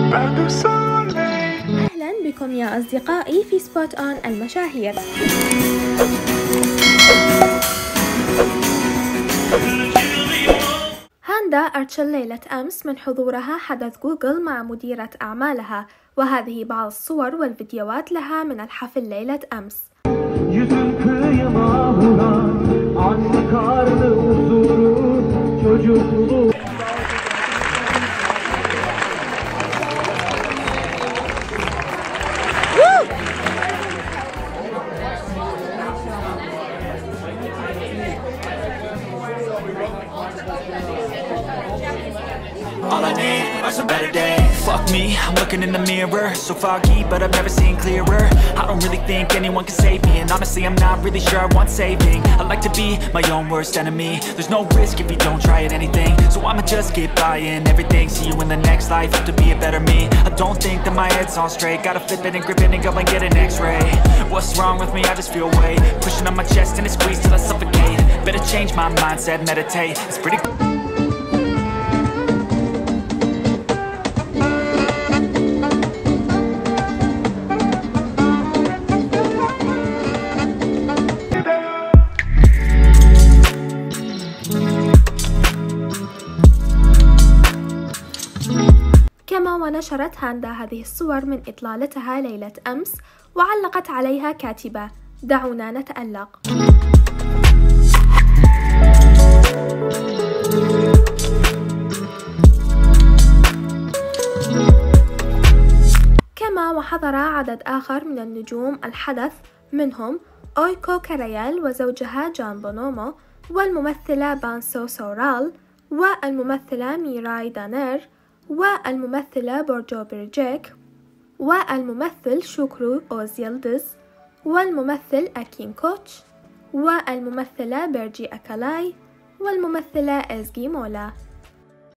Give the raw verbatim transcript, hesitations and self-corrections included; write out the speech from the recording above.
أهلا بكم يا أصدقائي في سبوت أون المشاهير. هاندا أرتشل ليلة أمس من حضورها حدث جوجل مع مديرة أعمالها، وهذه بعض الصور والفيديوهات لها من الحفل ليلة أمس. All I need are some better days. Fuck me, I'm looking in the mirror, so foggy, but I've never seen clearer. I don't really think anyone can save me, and honestly I'm not really sure I want saving. I like to be my own worst enemy. There's no risk if you don't try at anything, so I'ma just keep buying everything. See you in the next life, have to be a better me. I don't think that my head's on straight, gotta flip it and grip it and go and get an x-ray. What's wrong with me? I just feel weight pushing on my chest and it squeezes till I suffocate. Better change my mindset, meditate. It's pretty كما ونشرت هاندا هذه الصور من إطلالتها ليلة أمس، وعلقت عليها كاتبة: دعونا نتألق. كما وحضر عدد آخر من النجوم الحدث، منهم أويكو كاريال وزوجها جان بونومو، والممثلة بانسو سورال، والممثلة ميراي دانير، والممثلة بورجو بيرجيك، والممثل شوكرو أوز يلدز، والممثل أكين كوتش، والممثلة بيرجي أكالاي، والممثلة إزجي مولا.